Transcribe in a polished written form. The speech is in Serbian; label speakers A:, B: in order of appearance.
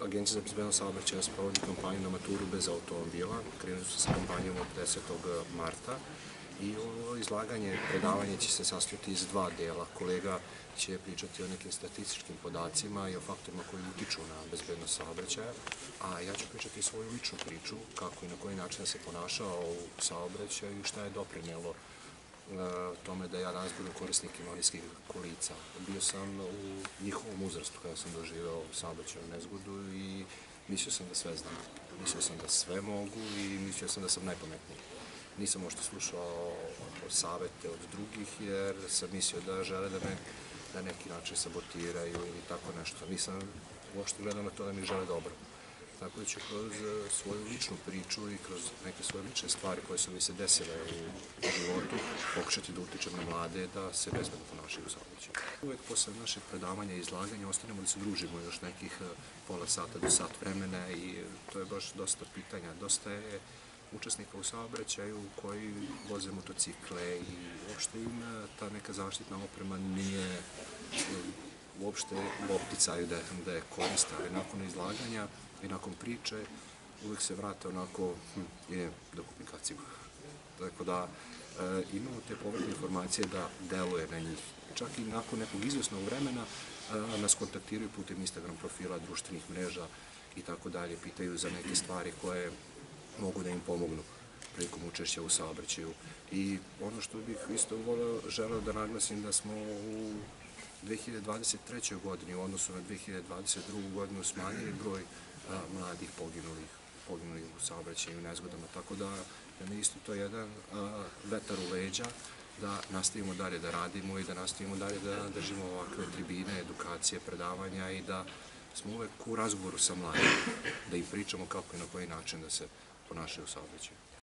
A: Agencija za bezbednost saobraćaja sprovodi kampanju na maturu bez automobila. Krenuli su sa kampanjom od 10. marta i ovo izlaganje, predavanje će se sastojati iz dva dela. Kolega će pričati o nekim statističkim podacima i o faktorima koji utiču na bezbednost saobraćaja, a ja ću pričati svoju ličnu priču, kako i na koji način se ponašao u saobraćaju i šta je doprinelo tome da ja danas budem korisnik invalidskih kolica. Bio sam u njihovom uzrastu kada sam doživeo saobraćajnu nezgodu i mislio sam da sve znam. Mislio sam da sve mogu i mislio sam da sam najpametniji. Nisam možda slušao savete od drugih jer sam mislio da žele da me na neki način sabotiraju ili tako nešto. Nisam uopšte gledao na to da mi žele dobro. Tako da ću kroz svoju ličnu priču i kroz neke svoje lične stvari koje su mi se desile u životu pokušati da utičem na mlade da se bezbedno ponašaju u saobraćaju. Uvek posle našeg predavanja i izlaganja ostanemo da se družimo još nekih pola sata do sat vremena i to je baš dosta pitanja. Dosta je učesnika u saobraćaju koji voze motocikle i uopšte im ta neka zaštitna oprema nije uopšte u opticaju da je koriste, ali nakon izlaganja i nakon priče uvek se vrate onako do komplikacija. Tako da imamo te povratne informacije da deluje na njih. Čak i nakon nekog izvesnog vremena nas kontaktiraju putem Instagram profila, društvenih mreža i tako dalje, pitaju za neke stvari koje mogu da im pomognu prilikom učešća u saobraćaju. I ono što bih isto želeo da naglasim da smo u 2023. godini u odnosu na 2022. godinu smanjili broj mladih poginulih u saobraćaju i nezgodama, tako da je isto to jedan vetar u leđa da nastavimo dalje da radimo i da nastavimo dalje da držimo ovakve tribine, edukacije, predavanja i da smo uvek u razgovoru sa mladima, da im pričamo kako i na koji način da se ponašaju u saobraćaju.